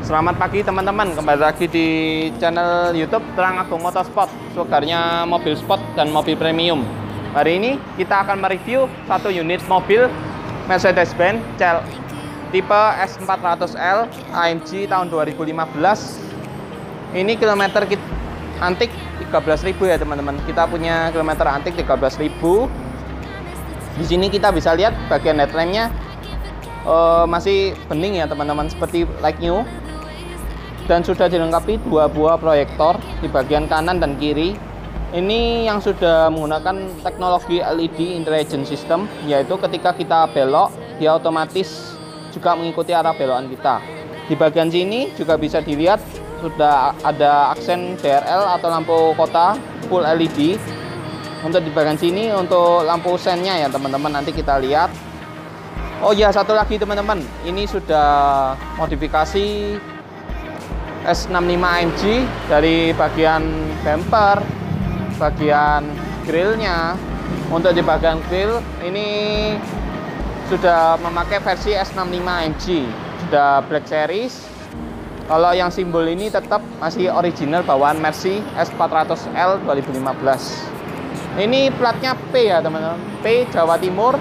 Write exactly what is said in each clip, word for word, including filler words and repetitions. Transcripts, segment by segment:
Selamat pagi teman-teman, kembali lagi di channel YouTube Terang Agung Motorsport, surganya mobil sport dan mobil premium. Hari ini kita akan mereview satu unit mobil Mercedes-Benz C L tipe S empat ratus L A M G tahun dua ribu lima belas. Ini kilometer antik tiga belas ribu ya teman-teman. Kita punya kilometer antik tiga belas ribu. Di sini kita bisa lihat bagian headlampnya uh, masih bening ya teman-teman, seperti like new. Dan sudah dilengkapi dua buah proyektor di bagian kanan dan kiri. Ini yang sudah menggunakan teknologi L E D Intelligent System, yaitu ketika kita belok, dia otomatis juga mengikuti arah belokan kita. Di bagian sini juga bisa dilihat sudah ada aksen D R L atau lampu kota full L E D. Untuk di bagian sini untuk lampu sennya ya teman-teman, nanti kita lihat. Oh ya, satu lagi teman-teman, ini sudah modifikasi S enam lima A M G dari bagian bumper, bagian grillnya. Untuk di bagian grill ini sudah memakai versi S enam lima A M G, sudah Black Series. Kalau yang simbol ini tetap masih original bawaan Mercy S empat ratus L dua ribu lima belas. Ini platnya P ya teman-teman, P Jawa Timur.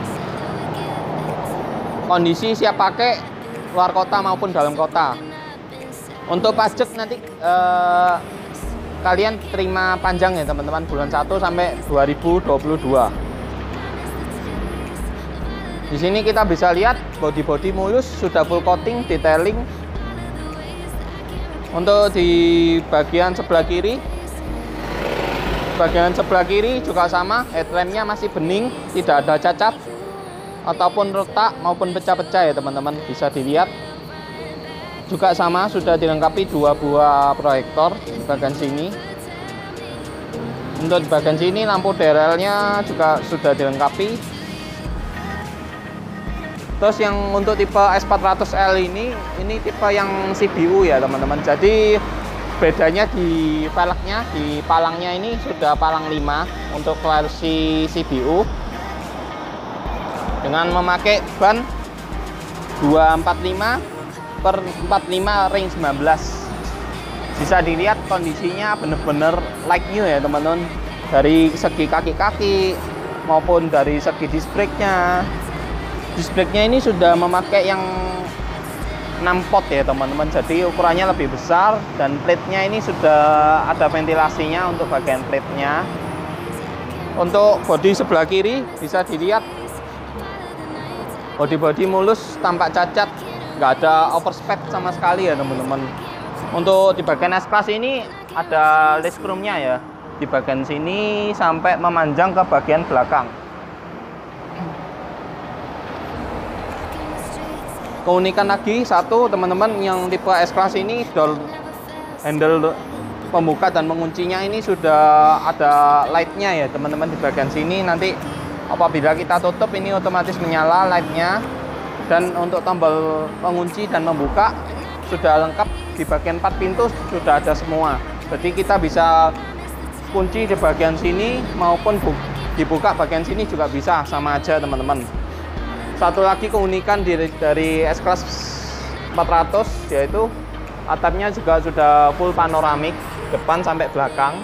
Kondisi siap pakai luar kota maupun dalam kota. Untuk pajak nanti eh, kalian terima panjang ya teman-teman, bulan satu sampai dua ribu dua puluh dua. Di sini kita bisa lihat body-body mulus, sudah full coating, detailing. Untuk di bagian sebelah kiri, bagian sebelah kiri juga sama, headlampnya masih bening, tidak ada cacat ataupun retak maupun pecah-pecah ya teman-teman, bisa dilihat. Juga sama, sudah dilengkapi dua buah proyektor di bagian sini. Untuk di bagian sini lampu D R L-nya juga sudah dilengkapi. Terus yang untuk tipe S empat ratus L ini, ini tipe yang C B U ya teman-teman. Jadi bedanya di velgnya, di palangnya ini sudah palang lima untuk versi C B U. Dengan memakai ban dua empat lima per empat puluh lima ring sembilan belas. Bisa dilihat kondisinya bener-bener like new ya teman-teman, dari segi kaki-kaki maupun dari segi disc brake-nya. Disc brake-nya ini sudah memakai yang enam pot ya teman-teman, jadi ukurannya lebih besar. Dan plate-nya ini sudah ada ventilasinya untuk bagian plate-nya. Untuk bodi sebelah kiri bisa dilihat bodi-bodi mulus, tampak cacat, nggak ada overspec sama sekali ya teman-teman. Untuk di bagian S-Class ini ada list chrome-nya ya, di bagian sini sampai memanjang ke bagian belakang. Keunikan lagi satu teman-teman, yang tipe S-Class ini door handle pembuka dan menguncinya ini sudah ada light-nya ya teman-teman. Di bagian sini nanti apabila kita tutup ini otomatis menyala light-nya. Dan untuk tombol pengunci dan membuka sudah lengkap, di bagian empat pintu sudah ada semua. Jadi kita bisa kunci di bagian sini maupun dibuka bagian sini juga bisa, sama aja teman-teman. Satu lagi keunikan dari, dari S-Class empat ratus yaitu atapnya juga sudah full panoramik depan sampai belakang.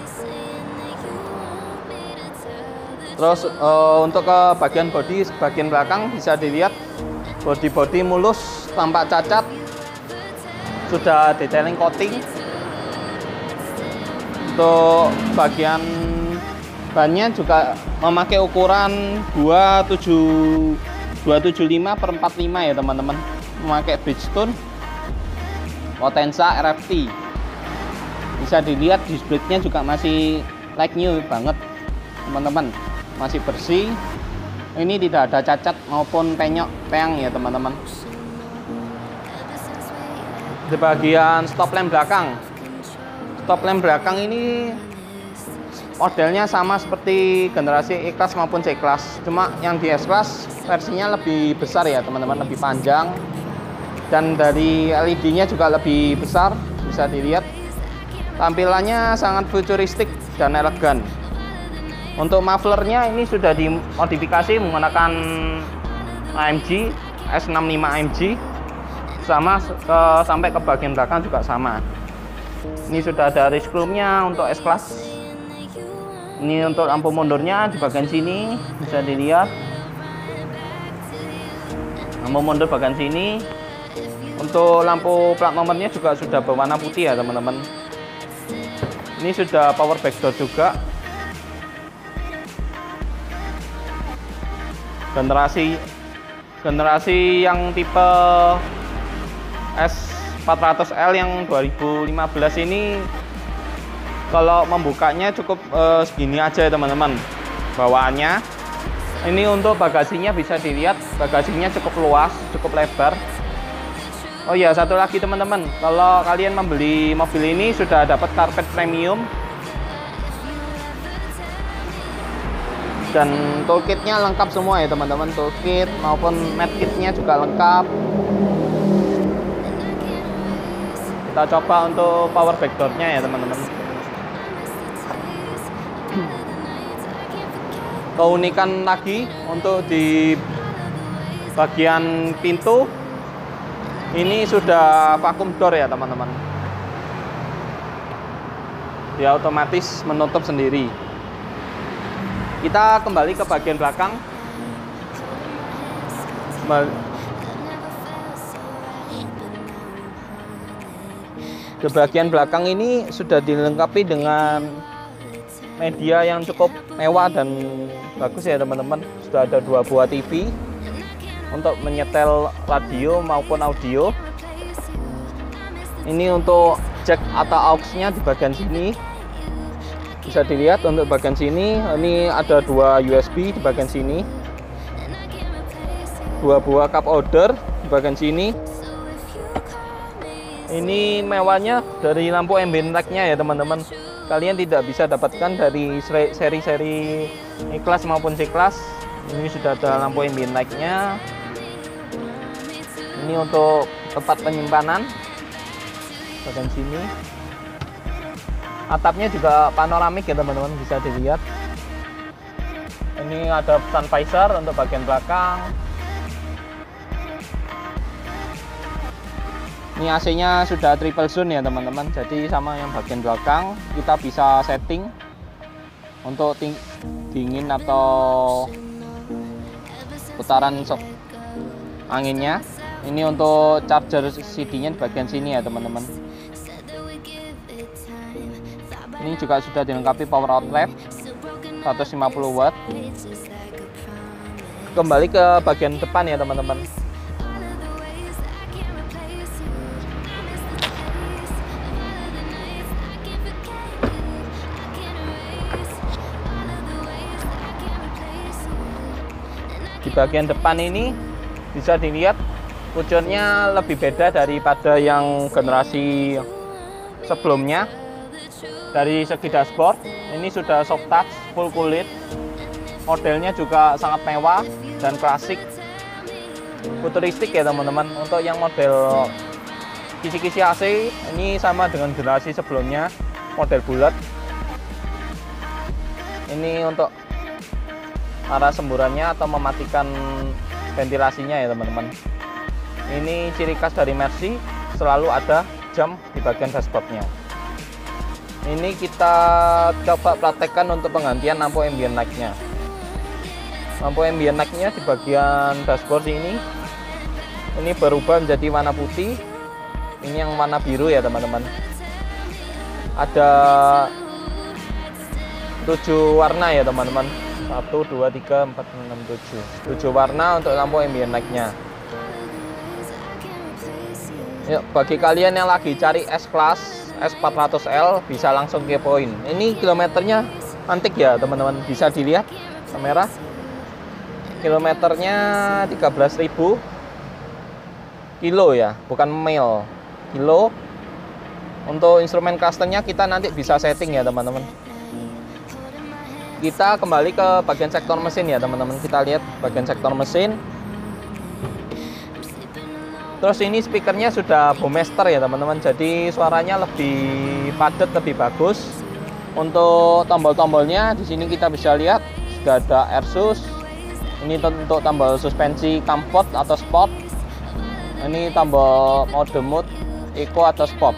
Terus uh, untuk ke bagian bodi bagian belakang bisa dilihat bodi-bodi mulus, tampak cacat, sudah detailing coating. Untuk bagian bannya juga memakai ukuran dua tujuh puluh lima per empat puluh lima ya teman-teman, memakai Bridgestone Potenza R F T. Bisa dilihat disc brake-nya juga masih like new banget teman-teman, masih bersih. Ini tidak ada cacat maupun penyok peang ya teman-teman. Di bagian stop lamp belakang, stop lamp belakang ini modelnya sama seperti generasi E-Class maupun C-Class, cuma yang di S-Class versinya lebih besar ya teman-teman, lebih panjang. Dan dari L E D-nya juga lebih besar, bisa dilihat. Tampilannya sangat futuristik dan elegan. Untuk mufflernya ini sudah dimodifikasi menggunakan A M G S enam lima A M G. sama ke sampai ke bagian belakang juga sama. Ini sudah ada risklumnya untuk S-Class. Ini untuk lampu mundurnya di bagian sini bisa dilihat. Lampu mundur bagian sini. Untuk lampu plat nomornya juga sudah berwarna putih ya teman-teman. Ini sudah power backdoor juga. Generasi generasi yang tipe S empat ratus L yang dua ribu lima belas ini kalau membukanya cukup eh, segini aja ya teman-teman bawaannya. Ini untuk bagasinya bisa dilihat, bagasinya cukup luas, cukup lebar. Oh ya, satu lagi teman-teman, kalau kalian membeli mobil ini sudah dapat karpet premium dan toolkitnya lengkap semua ya teman-teman. Toolkit maupun mat kitnya juga lengkap. Kita coba untuk power backdoornya ya teman-teman. Keunikan lagi untuk di bagian pintu ini sudah vacuum door ya teman-teman. Dia otomatis menutup sendiri. Kita kembali ke bagian belakang. Di bagian belakang ini sudah dilengkapi dengan media yang cukup mewah dan bagus ya teman-teman. Sudah ada dua buah T V untuk menyetel radio maupun audio. Ini untuk jack atau aux-nya di bagian sini. Bisa dilihat untuk bagian sini, ini ada dua U S B di bagian sini. Dua buah cup holder di bagian sini. Ini mewahnya dari lampu ambient light-nya ya teman-teman. Kalian tidak bisa dapatkan dari seri-seri E-Class maupun C-Class. Ini sudah ada lampu ambient light-nya. Ini untuk tempat penyimpanan bagian sini. Atapnya juga panoramik ya teman-teman, bisa dilihat. Ini ada sun visor untuk bagian belakang. Ini A C-nya sudah triple zone ya teman-teman. Jadi sama yang bagian belakang kita bisa setting untuk dingin atau putaran sok anginnya. Ini untuk charger C D-nya di bagian sini ya teman-teman. Ini juga sudah dilengkapi power outlet seratus lima puluh watt. Kembali ke bagian depan ya teman-teman. Di bagian depan ini bisa dilihat kucurnya lebih beda daripada yang generasi sebelumnya. Dari segi dashboard ini sudah soft touch full kulit, modelnya juga sangat mewah dan klasik futuristik ya teman-teman. Untuk yang model kisi-kisi A C ini sama dengan generasi sebelumnya, model bulat. Ini untuk arah semburannya atau mematikan ventilasinya ya teman-teman. Ini ciri khas dari Mercy, selalu ada jam di bagian dashboardnya. Ini kita coba praktekkan untuk penggantian lampu ambient light-nya. Lampu ambient light-nya di bagian dashboard ini ini berubah menjadi warna putih. Ini yang warna biru ya teman-teman. Ada tujuh warna ya teman-teman. satu, dua, tiga, empat, enam, tujuh. tujuh warna untuk lampu ambient light-nya. Yuk, bagi kalian yang lagi cari S-Class S empat ratus L bisa langsung kepoin. Ini kilometernya antik ya teman-teman, bisa dilihat kamera. Kilometernya tiga belas ribu kilo ya, bukan mil, kilo. Untuk instrumen customnya kita nanti bisa setting ya teman-teman. Kita kembali ke bagian sektor mesin ya teman-teman. Kita lihat bagian sektor mesin. Terus ini speakernya sudah Bowmaster ya teman-teman. Jadi suaranya lebih padat, lebih bagus. Untuk tombol-tombolnya di sini kita bisa lihat sudah ada AirSus. Ini untuk tombol suspensi comfort atau sport. Ini tambah mode mood Eco atau Sport.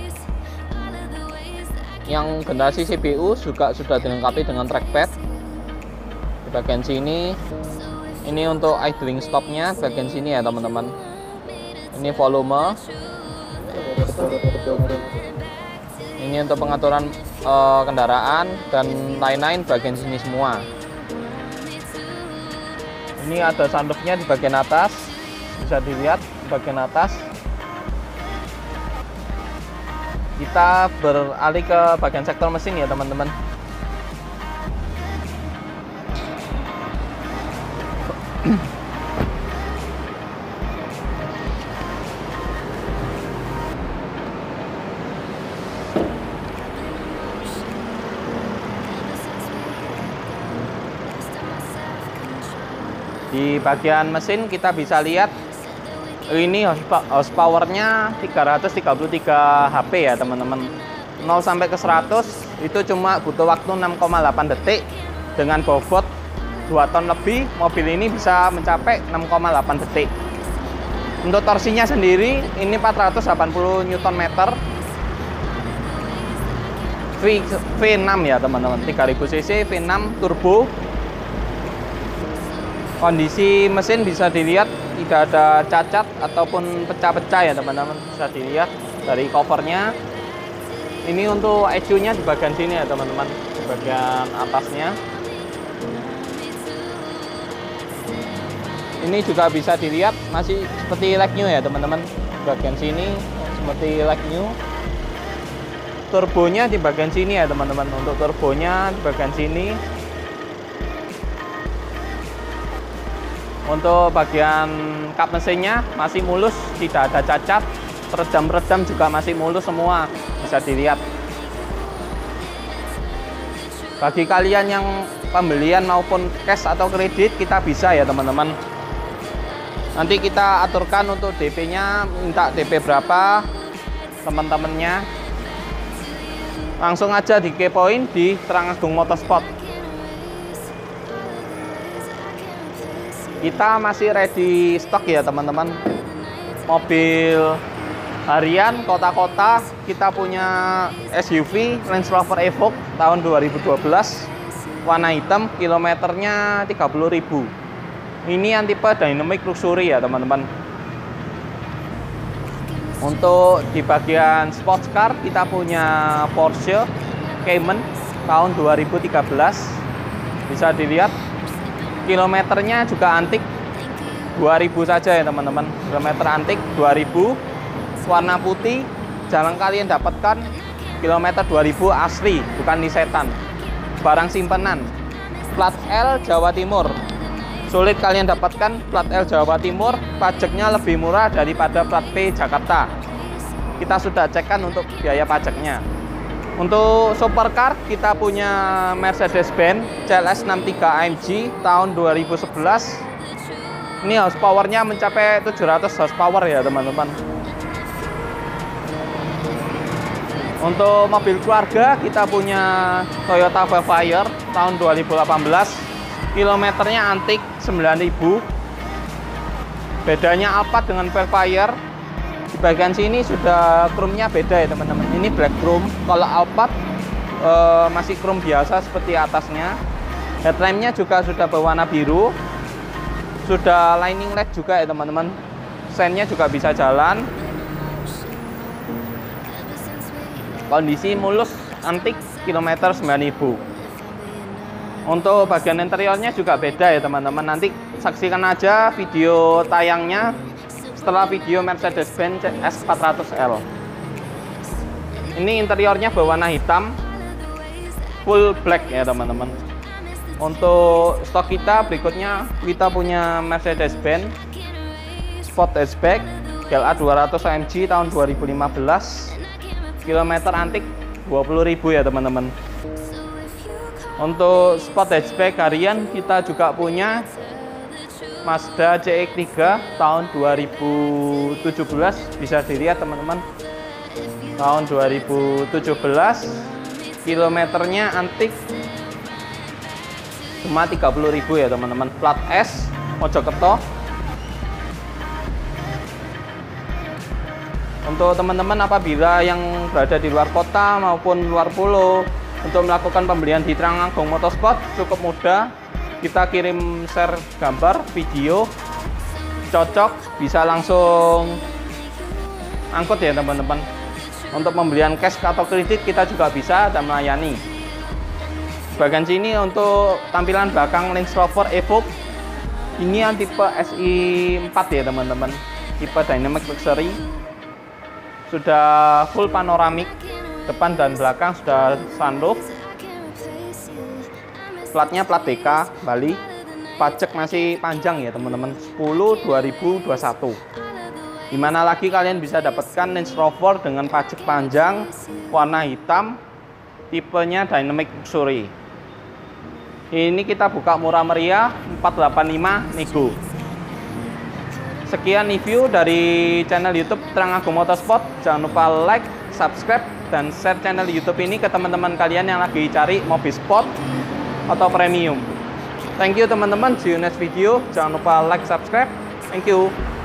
Yang generasi C P U juga sudah dilengkapi dengan trackpad di bagian sini. Ini untuk idling stopnya bagian sini ya teman-teman. Ini volume. Ini untuk pengaturan uh, kendaraan dan lain-lain bagian sini semua. Ini ada sunroofnya di bagian atas, bisa dilihat di bagian atas. Kita beralih ke bagian sektor mesin ya teman-teman. Di bagian mesin kita bisa lihat ini horsepower-nya tiga ratus tiga puluh tiga H P ya teman-teman. nol sampai ke seratus itu cuma butuh waktu enam koma delapan detik. Dengan bobot dua ton lebih, mobil ini bisa mencapai enam koma delapan detik. Untuk torsinya sendiri ini empat ratus delapan puluh newton meter. V enam ya teman-teman, tiga ribu cc V enam turbo. Kondisi mesin bisa dilihat tidak ada cacat ataupun pecah-pecah ya teman-teman, bisa dilihat dari covernya. Ini untuk E C U-nya di bagian sini ya teman-teman, di bagian atasnya. Ini juga bisa dilihat masih seperti like new ya teman-teman, di bagian sini seperti like new. Turbonya di bagian sini ya teman-teman, untuk turbonya di bagian sini. Untuk bagian kap mesinnya masih mulus, tidak ada cacat. Peredam-peredam juga masih mulus semua, bisa dilihat. Bagi kalian yang pembelian maupun cash atau kredit, kita bisa ya teman-teman. Nanti kita aturkan untuk D P-nya, minta D P berapa teman-temannya. Langsung aja dikepoin di Terang Agung Motorsport. Kita masih ready stok ya teman-teman. Mobil harian kota-kota, kita punya S U V Range Rover Evoque tahun dua ribu dua belas, warna hitam, kilometernya tiga puluh ribu. Ini yang tipe Dynamic Luxury ya teman-teman. Untuk di bagian sports car kita punya Porsche Cayman tahun dua ribu tiga belas, bisa dilihat. Kilometernya juga antik, dua ribu saja ya teman-teman. Kilometer antik dua ribu, warna putih. Jarang kalian dapatkan kilometer dua ribu asli, bukan lisetan. Barang simpenan. Plat L Jawa Timur. Sulit kalian dapatkan plat L Jawa Timur, pajaknya lebih murah daripada plat P Jakarta. Kita sudah cekkan untuk biaya pajaknya. Untuk supercar kita punya Mercedes-Benz C L S enam tiga A M G tahun dua ribu sebelas. Ini horsepower-nya mencapai tujuh ratus horsepower ya teman-teman. Untuk mobil keluarga kita punya Toyota Velfire tahun dua ribu delapan belas. Kilometernya antik sembilan ribu. Bedanya Alphard dengan Velfire, di bagian sini sudah chrome-nya beda ya teman-teman. Ini black chrome. Kalau Alphard e, masih chrome biasa seperti atasnya. Headlamp-nya juga sudah berwarna biru. Sudah lining L E D juga ya teman-teman. Sen-nya juga bisa jalan. Kondisi mulus, antik, kilometer sembilan ribu. Untuk bagian interiornya juga beda ya teman-teman. Nanti saksikan aja video tayangnya setelah video Mercedes-Benz S empat ratus L. Ini interiornya berwarna hitam, full black ya teman-teman. Untuk stok kita berikutnya, kita punya Mercedes-Benz Sport Hatchback G L A dua ratus A M G tahun dua ribu lima belas. Kilometer antik dua puluh ribu ya teman-teman. Untuk Sport Hatchback harian kita juga punya Mazda C X tiga tahun dua ribu tujuh belas, bisa dilihat teman-teman. Tahun dua ribu tujuh belas, kilometernya antik cuma tiga puluh ribu ya teman-teman. Plat S Mojokerto. Untuk teman-teman apabila yang berada di luar kota maupun luar pulau, untuk melakukan pembelian di Trangakung Motorsport cukup mudah. Kita kirim share gambar, video, cocok, bisa langsung angkut ya teman-teman. Untuk pembelian cash atau kredit kita juga bisa dan melayani. Bagian sini untuk tampilan belakang Range Rover Evoque. Ini yang tipe S I empat ya teman-teman, tipe Dynamic Luxury. Sudah full panoramik, depan dan belakang sudah sunroof. Platnya plat D K Bali. Pajak masih panjang ya teman-teman, sepuluh dua ribu dua puluh satu. Dimana lagi kalian bisa dapatkan Range Rover dengan pajak panjang, warna hitam, tipenya Dynamic Luxury. Ini kita buka murah meriah empat delapan lima nego. Sekian review dari channel YouTube Trangakung Motorsport. Jangan lupa like, subscribe, dan share channel YouTube ini ke teman-teman kalian yang lagi cari mobil sport atau premium. Thank you teman-teman. See you next video. Jangan lupa like, subscribe. Thank you.